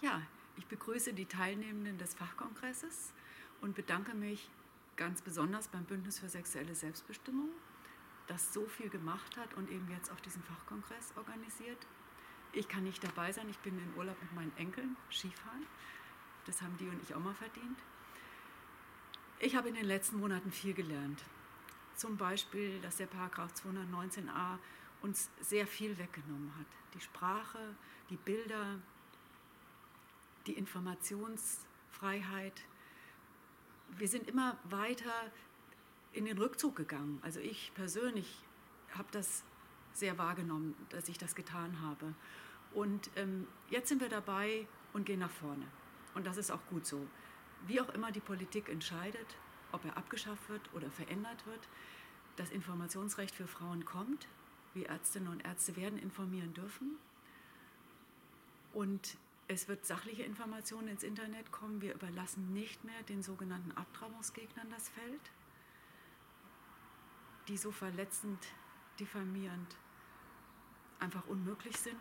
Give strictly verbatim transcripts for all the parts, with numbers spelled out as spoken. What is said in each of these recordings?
Ja, ich begrüße die Teilnehmenden des Fachkongresses und bedanke mich ganz besonders beim Bündnis für sexuelle Selbstbestimmung, das so viel gemacht hat und eben jetzt auch diesen Fachkongress organisiert. Ich kann nicht dabei sein, ich bin in Urlaub mit meinen Enkeln, Skifahren. Das haben die und ich auch mal verdient. Ich habe in den letzten Monaten viel gelernt. Zum Beispiel, dass der Paragraph zweihundertneunzehn a uns sehr viel weggenommen hat. Die Sprache, die Bilder, die Informationsfreiheit. Wir sind immer weiter in den Rückzug gegangen. Also ich persönlich habe das sehr wahrgenommen, dass ich das getan habe. Und ähm, jetzt sind wir dabei und gehen nach vorne. Und das ist auch gut so. Wie auch immer die Politik entscheidet, ob er abgeschafft wird oder verändert wird, das Informationsrecht für Frauen kommt. Wir Ärztinnen und Ärzte werden informieren dürfen. Und es wird sachliche Informationen ins Internet kommen. Wir überlassen nicht mehr den sogenannten Abtreibungsgegnern das Feld, die so verletzend, diffamierend einfach unmöglich sind.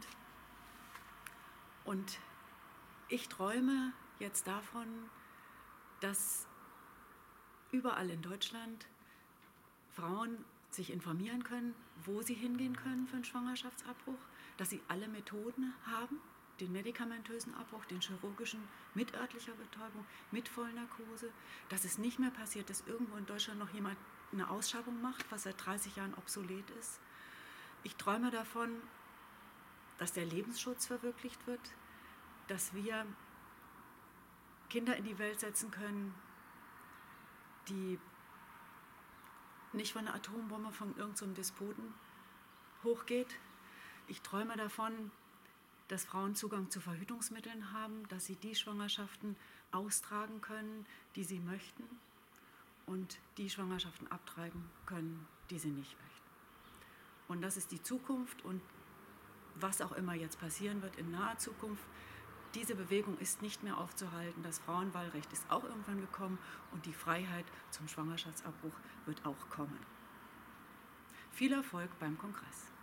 Und ich träume jetzt davon, dass überall in Deutschland Frauen sich informieren können, wo sie hingehen können für einen Schwangerschaftsabbruch, dass sie alle Methoden haben, den medikamentösen Abbruch, den chirurgischen, mit örtlicher Betäubung, mit Vollnarkose, dass es nicht mehr passiert, dass irgendwo in Deutschland noch jemand eine Ausschabung macht, was seit dreißig Jahren obsolet ist. Ich träume davon, dass der Lebensschutz verwirklicht wird, dass wir Kinder in die Welt setzen können, die nicht von einer Atombombe von irgendeinem so Despoten hochgeht. Ich träume davon, dass Frauen Zugang zu Verhütungsmitteln haben, dass sie die Schwangerschaften austragen können, die sie möchten, und die Schwangerschaften abtreiben können, die sie nicht möchten. Und das ist die Zukunft, und was auch immer jetzt passieren wird in naher Zukunft, diese Bewegung ist nicht mehr aufzuhalten. Das Frauenwahlrecht ist auch irgendwann gekommen und die Freiheit zum Schwangerschaftsabbruch wird auch kommen. Viel Erfolg beim Kongress.